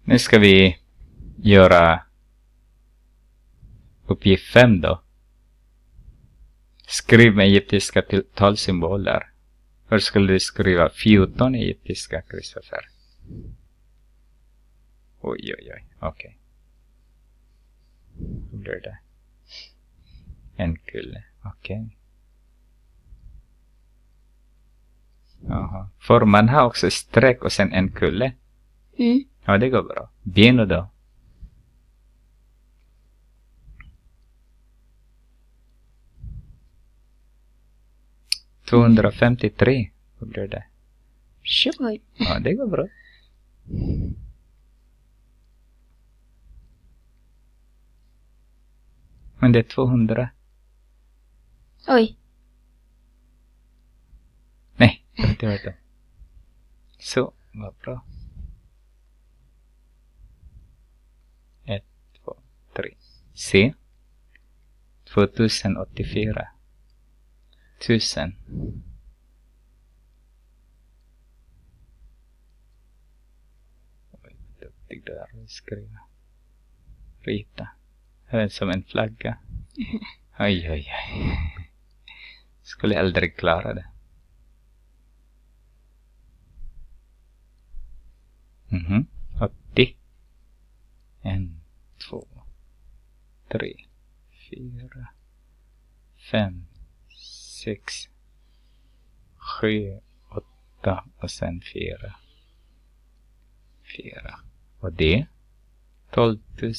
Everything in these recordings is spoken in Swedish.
Nu ska vi göra uppgift 5 då. Skriv med egyptiska talsymboler. Hur skulle du skriva 14 egyptiska, Kristoffer? Oj. Okej. Hur blir det? En kulle. Okej. Jaha. Får man ha också streck och sen en kulle? Mm. Ja, det går bra. Bino då? $253. Hur blir det? Sure. Ja, det går bra. Men det är 200. Oj. Nej, det var det. Så, vad bra. 1, 2, 3. C. 2084. 1000. Oj, duktig du är att skriva. Rita. Även som en flagga. Oj. Skulle aldrig klara det. 80. 1, 2, 3, 4, 5, 6, 7, 8 och sen 4. Och det 12 000.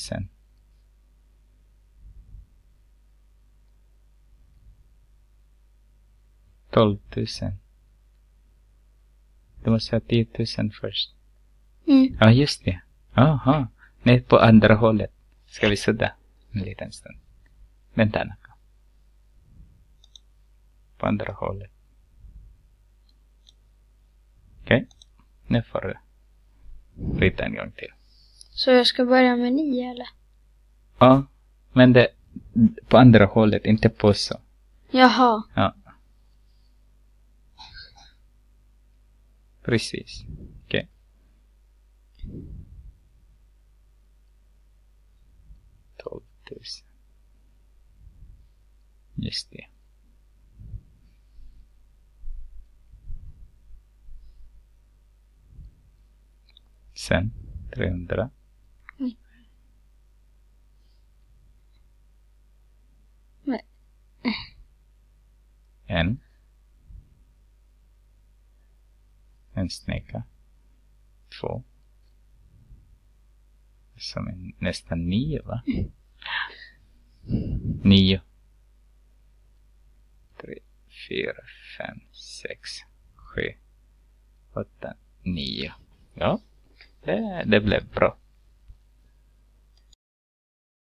12 000. Du måste ha 10 000 först. Mm. Ja, just det. Aha. Nej, på andra hållet. Ska vi sudda en liten stund? Vänta, Naka. På andra hållet. Okej. Nu får du rita en gång till. Så jag ska börja med 9 eller? Ja, men det på andra hållet, inte på så. Jaha. Ja. Precis. Okej. Okay. 12 000. Just det. Sen 300. Oj. Nej. En snäcka. 2. Som nästan 9, va? 9. 3, 4, 5, 6, 7, 8, 9. Ja, det blev bra.